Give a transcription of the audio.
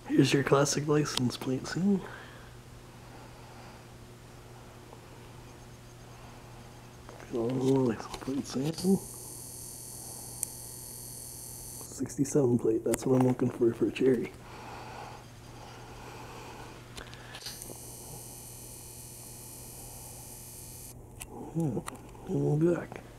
Here's your classic license plate, see? Oh, license plate sample. 67 plate, that's what I'm looking for Cherry. And we'll be back.